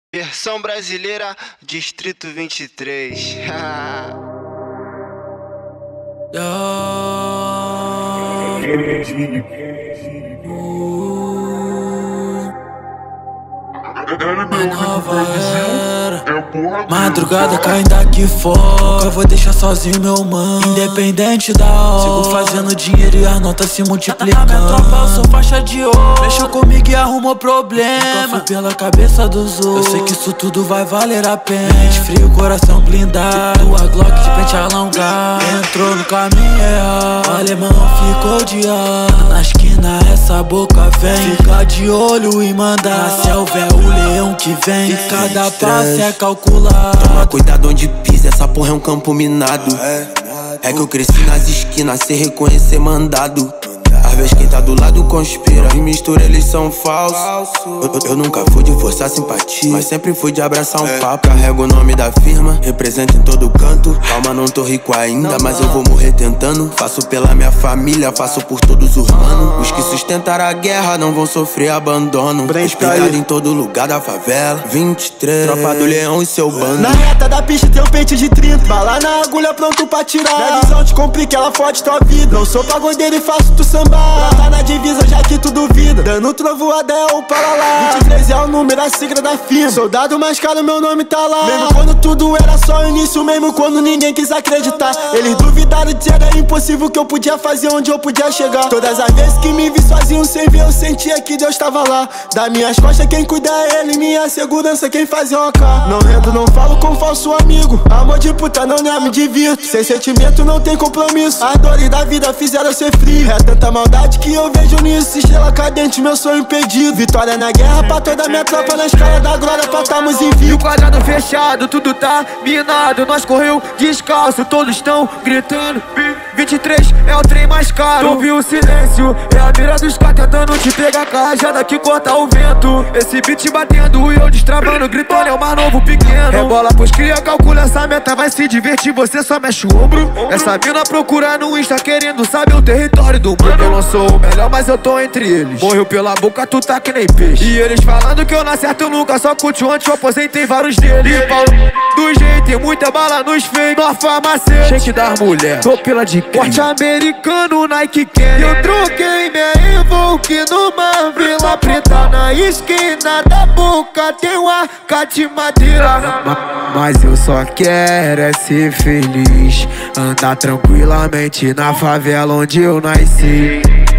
Versão brasileira, Distrito 23. Nova era, madrugada caindo aqui fora. Eu vou deixar sozinho meu mano, independente da hora. Sigo fazendo dinheiro e as notas se multiplicando. Na minha tropa eu sou faixa de ouro. Mexeu comigo e arrumou problema. Nunca fui pela cabeça dos outros. Eu sei que isso tudo vai valer a pena. Mente frio, coração blindado. Tua Glock de pente alongado. Entrou no caminho errado. O alemão ficou de ar. Na esquina essa boca vem. Fica de olho e manda. Na selva é o leão que vem. E cada passo é calculado. Toma cuidado onde pisa, essa porra é um campo minado. É que eu cresci nas esquinas sem reconhecer mandado. Às vezes quem tá do lado conspira e mistura, eles são falsos. Eu nunca fui de forçar simpatia, mas sempre fui de abraçar um papo. Carrego o nome da firma, represento em todo canto. Calma, não tô rico ainda, mas eu vou morrer tentando. Faço pela minha família, faço por todos os manos. Os que sustentaram a guerra não vão sofrer abandono. Respeitado em todo lugar da favela. 23, tropa do leão e seu bando. Na reta da pista tem um pente de 30. Bala na agulha pronto pra tirar. Minha visão te complica, ela fode tua vida. Não sou pagodeiro e faço tu sambar. Tá na divisa já que tu duvida. Dando trovoada é o para lá. 23 é o número, a sigla da firma. Soldado mais caro, meu nome tá lá. Mesmo quando tudo era só o início, mesmo quando ninguém quis acreditar. Eles duvidaram de era impossível que eu podia fazer onde eu podia chegar. Todas as vezes que me vi sozinho sem ver, eu sentia que Deus tava lá. Das minhas costas quem cuida é ele, minha segurança quem faz é o AK. Não rendo, não falo com falso amigo. Amor de puta não me divirto. Sem sentimento não tem compromisso. As dores da vida fizeram eu ser frio. É tanta maldade que eu vejo nisso. Estrela cadente, meu sonho impedido. Vitória na guerra pra toda minha tropa. Na escala da glória pra tarmos em E o quadrado fechado, tudo tá minado. Nós correu descalço, todos estão gritando. 23 é o trem mais caro. Tu ouviu o silêncio, é a mira dos caras tentando te pegar com a rajada que corta o vento. Esse beat batendo e eu destravando, gritando é o mais novo pequeno. Rebola pros cria, calcula essa meta, vai se divertir, você só mexe o ombro. Essa mina procura no Insta querendo saber o território do mundo. Eu não sou o melhor, mas eu tô entre eles. Morreu pela boca, tu tá que nem peixe. E eles falando que eu não acerto nunca, só curte antes, eu aposentei vários deles. E Paulo do jeito, tem muita bala nos feios. Na farmácia, shake das mulher, tô pela de porte americano, Nike Kenny. Eu troquei minha Evoque numa vila preta. Na esquina da boca tem uma arca de madeira. Mas eu só quero é ser feliz, andar tranquilamente na favela onde eu nasci.